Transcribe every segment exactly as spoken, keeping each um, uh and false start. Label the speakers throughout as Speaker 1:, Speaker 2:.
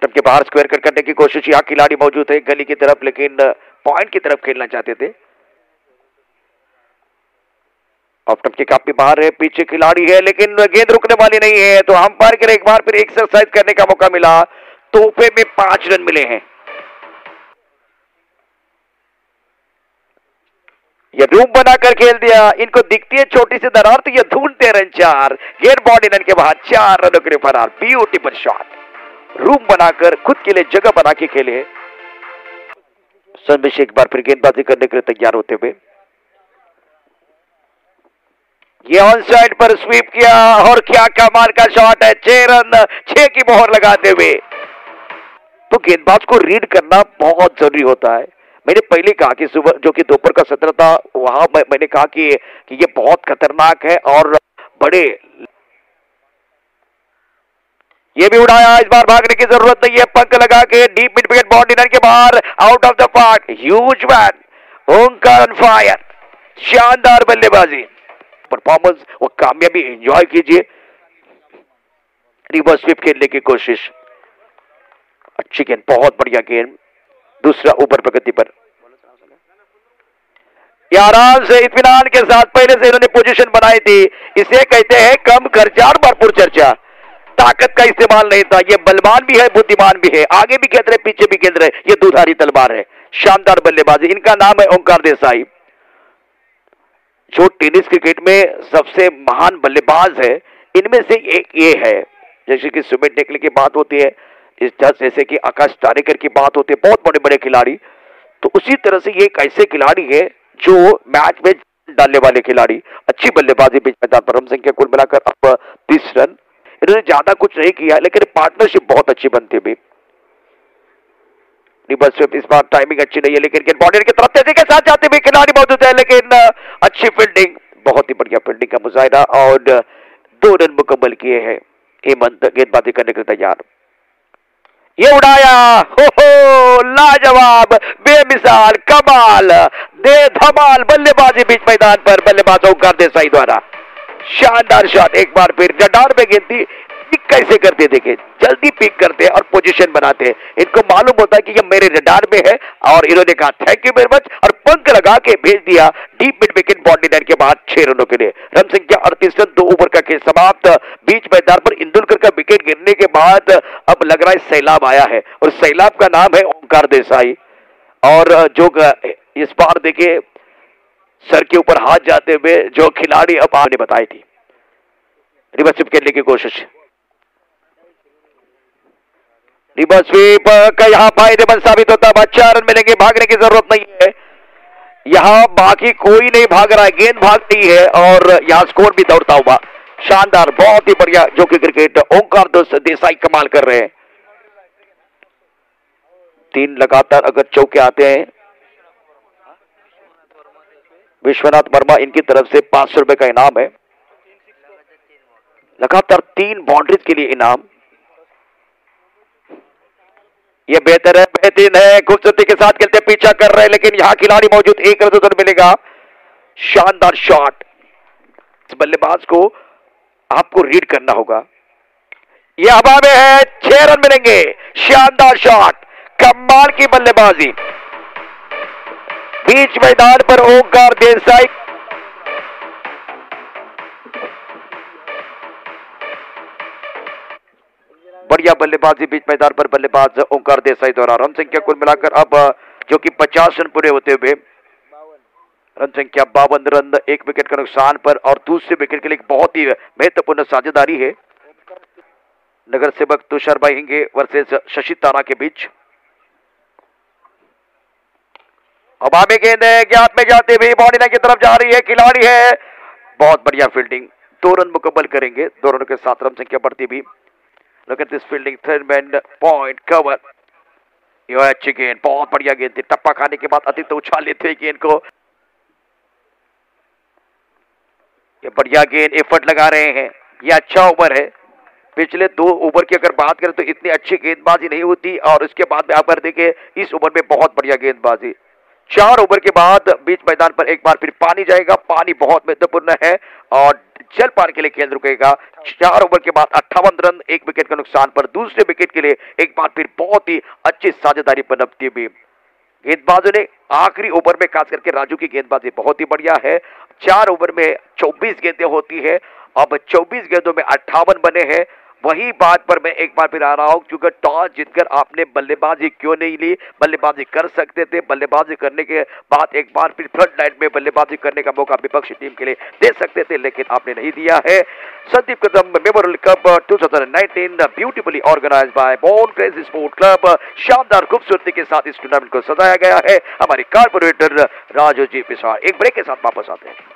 Speaker 1: Stump के बाहर square cut करने की कोशिश, यहाँ खिलाड़ी मौजूद है गली की तरफ, लेकिन पॉइंट की तरफ खेलना चाहते थे। ऑफ स्टंप के काफी बाहर है, पीछे खिलाड़ी है लेकिन गेंद रुकने वाली नहीं है, तो अंपायर के लिए एक बार फिर एक्सरसाइज करने का मौका मिला। तोहफे में पांच रन मिले हैं। ये रूम बनाकर खेल दिया, इनको दिखती है छोटी सी दरार तो ये ढूंढते रन चार, गेंद बॉडी रन के बाद चार रनों के लिए फरार। ब्यूटीफुल शॉट, रूम बनाकर खुद के लिए जगह बना के खेले। संदेश एक बार फिर गेंदबाजी करने के लिए तैयार होते हुए, ये ऑन साइड पर स्वीप किया और क्या कमाल का शॉट है, छह रन, छह की मोहर लगाते हुए। तो गेंदबाज को रीड करना बहुत जरूरी होता है। मैंने पहले कहा कि सुबह जो कि दोपहर का सत्र था वहां मैं, मैंने कहा कि, कि ये बहुत खतरनाक है और बड़े, ये भी उड़ाया, इस बार भागने की जरूरत नहीं है, पंख लगा के deep mid wicket boundary line के बाहर, out of the park, huge man, Omkar on fire, शानदार बल्लेबाजी, परफॉर्मेंस और कामयाबी एंजॉय कीजिए। रिवर्स स्वीप खेलने की कोशिश, अच्छी गेंद, बहुत बढ़िया गेंद, दूसरा ऊपर प्रगति पर, आराम से इत्मीनान के साथ पहले से इन्होंने पोजीशन बनाई थी। इसे कहते हैं कम खर्चा और भरपूर चर्चा। ताकत का इस्तेमाल नहीं था, ये बलवान भी है, बुद्धिमान भी है, आगे भी खेल रहे, पीछे भी खेल रहे, ये दुधारी तलवार है। शानदार बल्लेबाजी, इनका नाम है ओंकार देसाई, जो टेनिस क्रिकेट में सबसे महान बल्लेबाज है। इनमें से एक ये है, जैसे कि सुमित टेकले की बात होती है, इस जैसे कि आकाश तारेकर की बात होती है, बहुत बड़े बड़े खिलाड़ी, तो उसी तरह से ये एक ऐसे खिलाड़ी है जो मैच में डालने वाले खिलाड़ी। अच्छी बल्लेबाजी बीच मैदान पर, रन संख्या कुल मिलाकर अब तीस रन। इन्होंने ज्यादा कुछ नहीं किया लेकिन पार्टनरशिप बहुत अच्छी बनती हुई। रिवर्स स्वीप, इस बार टाइमिंग अच्छी नहीं है लेकिन बॉडी की तरफ तेजी के साथ जाते हुए खिलाड़ी मौजूद है, लेकिन अच्छी फील्डिंग, बहुत ही बढ़िया फील्डिंग का मुजाहिरा और दो रन मुकम्मल किए हैं। हेमंत गेंदबाजी करने के लिए तैयार, ये उड़ाया, हो हो लाजवाब, बेमिसाल, कमाल, दे धमाल बल्लेबाजी बीच मैदान पर बल्लेबाज ओंकार देसाई द्वारा। शानदार शॉट, एक बार फिर रडार में गेंद थी, पिक कैसे करते देखे, जल्दी पिक करते हैं और पोजीशन बनाते हैं। इनको मालूम होता है कि ये मेरे रडार में है और इन्होंने कहा थैंक यू वेरी मच और पंख लगा के भेज दिया deep mid wicket boundary line के बाद छह रनों के लिए। रन संख्या अड़तीस रन, दो ओवर का खेल समाप्त। बीच मैदान पर इंदुलकर का विकेट गिरने के बाद अब लग रहा है सैलाब आया है और सैलाब का नाम है ओंकार देसाई। और जो इस बार देखिए सर के ऊपर हाथ जाते हुए जो खिलाड़ी अब आपने बताई थी, रिवर्स स्वीप खेलने की कोशिश, रिवर्स स्वीप का यहाँ फायदेमंद साबित होता है, चार रन मिलेंगे, भागने की जरूरत नहीं है, यहाँ बाकी कोई नहीं भाग रहा है, गेंद भागती है और यहाँ स्कोर भी दौड़ता हुआ। शानदार, बहुत ही बढ़िया जो कि क्रिकेट ओंकार देसाई कमाल कर रहे हैं। तीन लगातार अगर चौके आते हैं, विश्वनाथ वर्मा इनकी तरफ से पांच सौ रुपए का इनाम है, लगातार तीन बाउंड्रीज के लिए इनाम। ये बेहतर है, बेहतरीन है, खूबसूरती के साथ खेलते पीछा कर रहे हैं लेकिन यहां खिलाड़ी मौजूद, एक रन तो मिलेगा। शानदार शॉट, इस बल्लेबाज को आपको रीड करना होगा। ये हवा में है, छह रन मिलेंगे। शानदार शॉट, कमाल की बल्लेबाजी बीच मैदान पर ओंकार देसाई। बढ़िया बल्लेबाजी बीच मैदान पर बल्लेबाज ओंकार देसाई द्वारा। रन संख्या कुल मिलाकर अब जो कि पचास रन पूरे होते हुए, रन संख्या बावन रन, एक विकेट का नुकसान पर और दूसरे विकेट के लिए बहुत ही महत्वपूर्ण साझेदारी है नगर सेवक तुषार भाई हिंगे वर्सेस शशि तारा के बीच। अब आगे गेंद है, गैप में जाते हुए बॉडी लाइन की तरफ जा रही है, खिलाड़ी है, बहुत बढ़िया फील्डिंग, दो रन मुकम्मल करेंगे, दो रनों के साथ रन संख्या बढ़ती भी। Look at this fielding, third man point cover, ये अच्छी गेंद, बहुत बढ़िया गेंद थी, टप्पा खाने के बाद अधिक तो उछाल लेते हैं गेंद को, ये बढ़िया गेंद, एफर्ट लगा रहे हैं, ये अच्छा ओवर है। पिछले दो ओवर की अगर बात करें तो इतनी अच्छी गेंदबाजी नहीं होती और उसके बाद में आप कर देखें इस ओवर में बहुत बढ़िया गेंदबाजी, चार ओवर के बाद बीच मैदान पर एक बार फिर पानी जाएगा। पानी बहुत महत्वपूर्ण है और जल पार के लिए खेल रुकेगा। चार ओवर के बाद अट्ठावन रन, एक विकेट का नुकसान पर दूसरे विकेट के लिए एक बार फिर बहुत ही अच्छी साझेदारी पनपती हुई। गेंदबाजों ने आखिरी ओवर में खास करके राजू की गेंदबाजी बहुत ही बढ़िया है। चार ओवर में चौबीस गेंदें होती है, अब चौबीस गेंदों में अट्ठावन बने हैं। वही बात पर मैं एक बार फिर आ रहा हूं, क्योंकि टॉस जीतकर आपने बल्लेबाजी क्यों नहीं ली? बल्लेबाजी कर सकते थे। बल्लेबाजी करने के बाद एक बार फिर फ्रंट लाइन में बल्लेबाजी करने का मौका विपक्षी टीम के लिए दे सकते थे, लेकिन आपने नहीं दिया है। संदीप कदम मेमोरियल कप दो हज़ार उन्नीस beautifully organised by bon crazy sport club, शानदार खूबसूरती के साथ इस टूर्नामेंट को सजाया गया है। हमारे कारपोरेटर राजू जी पिसार। एक ब्रेक के साथ वापस आते हैं।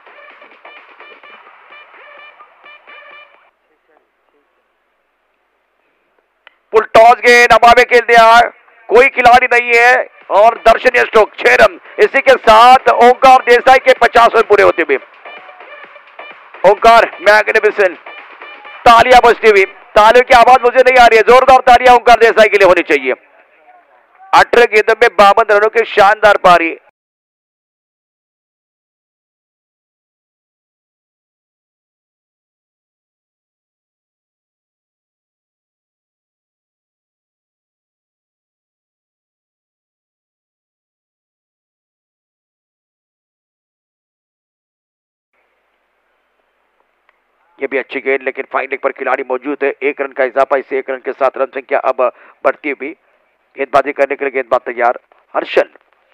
Speaker 1: फुल टॉस गेंद हवा में खेल दिया, कोई खिलाड़ी नहीं है और दर्शनीय स्ट्रोक, छह रन। इसी के साथ ओंकार देसाई के पचास रन पूरे होते हुए। ओंकार मैग्निफिसेंट, तालियां बजती हुई। तालियों की आवाज मुझे नहीं आ रही है, जोरदार तालियां ओंकार देसाई के लिए होनी चाहिए। अठारह गेंदों में बावन रनों की शानदार पारी। ये भी अच्छी गेंद, लेकिन फाइन लेग पर खिलाड़ी मौजूद है। एक रन का इजाफा, इससे एक रन के साथ रन संख्या अब बढ़ती हुई। गेंदबाजी करने के लिए गेंदबाज तैयार, हर्षल।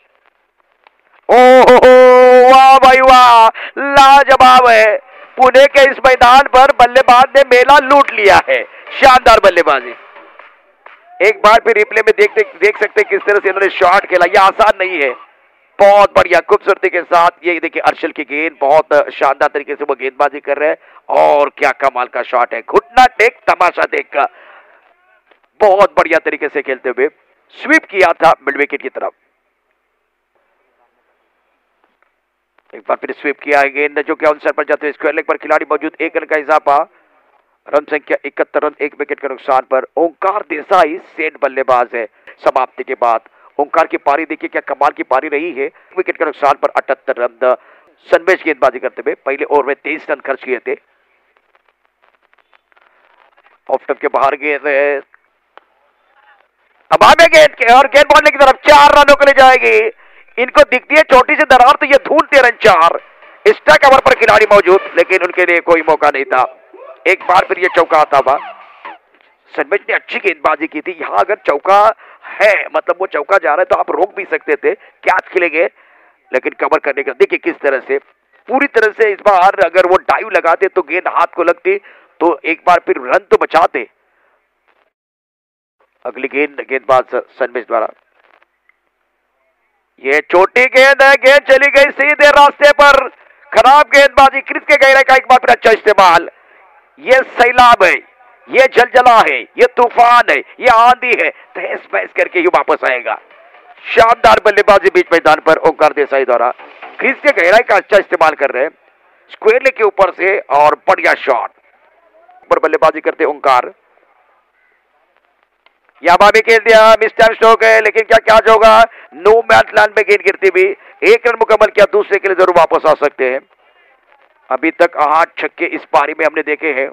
Speaker 1: ओहो वाह भाई वाह, लाजवाब है। पुणे के इस मैदान पर बल्लेबाज ने मेला लूट लिया है। शानदार बल्लेबाजी। एक बार फिर रिप्ले में देखते देख सकते हैं किस तरह से इन्होंने शॉट खेला। यह आसान नहीं है। बहुत बढ़िया खूबसूरती के साथ ये देखिए अर्शल की गेंद, बहुत शानदार तरीके से वो गेंदबाजी कर रहे हैं और क्या कमाल का शॉट है। घुटना टेक, तमाशा देख का बहुत बढ़िया तरीके से खेलते हुए स्वीप किया था मिड विकेट की तरफ। एक बार फिर स्वीप किया है गेंद जो कि आउटसाइड पर जाते हुए स्क्वायर लेग पर खिलाड़ी मौजूद। एक रन का इजाफा, रन संख्या इकहत्तर रन, एक विकेट के नुकसान पर। ओंकार देसाई सेठ बल्लेबाज है। समाप्ति के बाद ओंकार की पारी देखिए क्या कमाल की पारी रही है। विकेट के नुकसान पर अठहत्तर रन। सनमेश गेंदबाजी करते हुए पहले ओवर में तेईस रन खर्च किए थे। ऑफ स्टंप के बाहर गेंद है, अब आगे गेंद के और गेंद बॉल की तरफ चार रनों के लिए जाएगी। इनको दिखती है छोटी सी दरार, तो ये ढूंढते रन चार। एक्स्ट्रा कवर पर खिलाड़ी मौजूद, लेकिन उनके लिए कोई मौका नहीं था। एक बार फिर ये चौका आता हुआ। सनमेश ने अच्छी गेंदबाजी की थी। यहां अगर चौका है, मतलब वो चौका जा रहा है, तो आप रोक भी सकते थे, कैच खेलेंगे, लेकिन कवर करने का देखिए किस तरह से पूरी तरह से। इस बार अगर वो डाइव लगाते तो गेंद हाथ को लगती, तो एक बार फिर रन तो बचाते। अगली गेंद गेंदबाज सनमेश द्वारा, ये छोटी गेंद है, गेंद चली गई सीधे रास्ते पर। खराब गेंदबाजी, क्रीज के गहराई का एक बार फिर अच्छा इस्तेमाल। ये सैलाब है, ये जलजला है, ये तूफान है, ये आंधी है, तहस बहस करके ये वापस आएगा। शानदार बल्लेबाजी बीच मैदान पर ओंकार देसाई द्वारा। क्रीज के गहराई का अच्छा इस्तेमाल कर रहे हैं, स्क्वायर लेग के ऊपर से और बढ़िया शॉट पर बल्लेबाजी करते ओंकार। यहां भी खेल दिया, मिस्टर स्ट्रोक है, लेकिन क्या कैच होगा? नो मैच लैंड में गेंद गिरती भी। एक रन मुकम्मल किया, दूसरे के लिए जरूर वापस आ सकते हैं। अभी तक आठ छक्के इस पारी में हमने देखे हैं।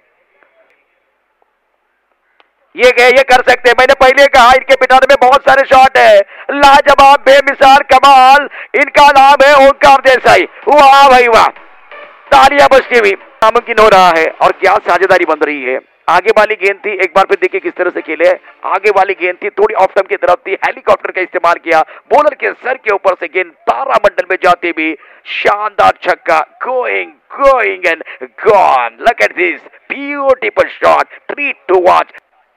Speaker 1: ये गए, ये कर सकते हैं। मैंने पहले कहा इनके पिटारे में बहुत सारे शॉट है। लाजवाब, बेमिसाल, कमाल, इनका नाम है ओंकार देसाई। वाह भाई वाह, तालियां बजती हुई। नामुमकिन हो रहा है और क्या साझेदारी बन रही है। आगे वाली गेंद थी, एक बार फिर देखिए किस तरह से खेले। आगे वाली गेंद थी, थोड़ी ऑफ स्टंप की तरफ थी, हेलीकॉप्टर का इस्तेमाल किया, बॉलर के सर के ऊपर से गेंद तारामंडल में जाती भी। शानदार छक्का, going going and gone. Look at this beautiful shot, treat to watch.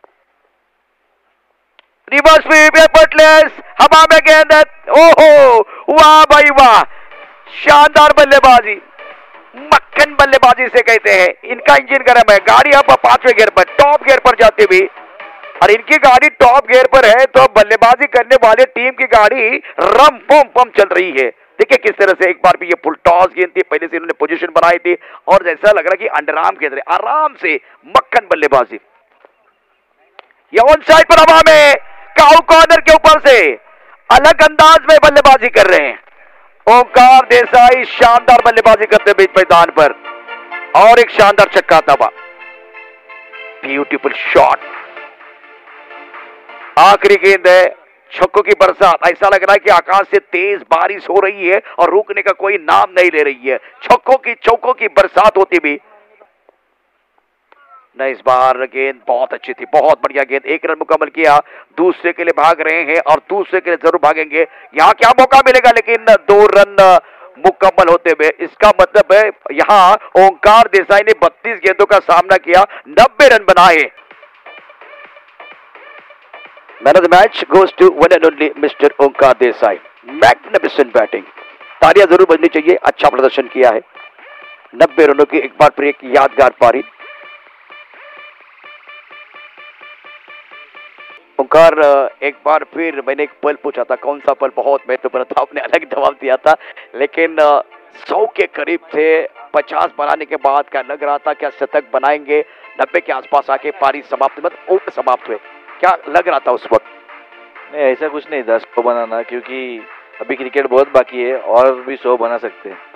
Speaker 1: Reverse sweep, effortless, हवा में गेंद है। ओहो वाह भाई वाह, शानदार बल्लेबाजी, मक्खन बल्लेबाजी से कहते हैं। इनका इंजन गर्म है, गाड़ी अब पांचवें गियर पर, टॉप गियर पर जाती हुई, और इनकी गाड़ी टॉप गियर पर है, तो बल्लेबाजी करने वाले टीम की गाड़ी रम पम पम चल रही है। देखिए किस तरह से एक बार भी ये फुल टॉस गेंद थी, पहले से इन्होंने पोजीशन बनाई थी और जैसा लग रहा कि अंडरआर्म खेल रहे, आराम से मक्खन बल्लेबाजी। ये ऑन साइड पर हवा में काउ कॉर्नर के ऊपर से अलग अंदाज में बल्लेबाजी कर रहे हैं। ओंकार देसाई शानदार बल्लेबाजी करते बीच मैदान पर और एक शानदार छक्का दबा। Beautiful shot. आखिरी गेंद है, छक्कों की बरसात। ऐसा लग रहा है कि आकाश से तेज बारिश हो रही है और रुकने का कोई नाम नहीं ले रही है। छक्कों की चौकों की बरसात होती भी नहीं। इस बार गेंद बहुत अच्छी थी, बहुत बढ़िया गेंद। एक रन मुकम्मल किया, दूसरे के लिए भाग रहे हैं और दूसरे के लिए जरूर भागेंगे। यहाँ क्या मौका मिलेगा, लेकिन दो रन मुकम्मल होते हुए। इसका मतलब है यहाँ ओंकार देसाई ने बत्तीस गेंदों का सामना किया, नब्बे रन बनाए। Man of the match goes to one and only mister Omkar Desai. Magnificent batting, तालियां जरूर बजनी चाहिए। अच्छा प्रदर्शन किया है। नब्बे रनों की एक बार फिर एक यादगार पारी। ओंकार, एक बार फिर मैंने एक पल पूछा था, कौन सा पल बहुत महत्वपूर्ण था, आपने अलग जवाब दिया था। लेकिन सौ के करीब थे। पचास बनाने के बाद क्या लग रहा था, क्या शतक बनाएंगे। नब्बे के आसपास आके पारी समाप्त, मतलब ओवर समाप्त हुए। क्या लग रहा था उस वक्त?
Speaker 2: नहीं, ऐसा कुछ नहीं था सौ बनाना, क्योंकि अभी क्रिकेट बहुत बाकी है और भी सौ बना सकते हैं।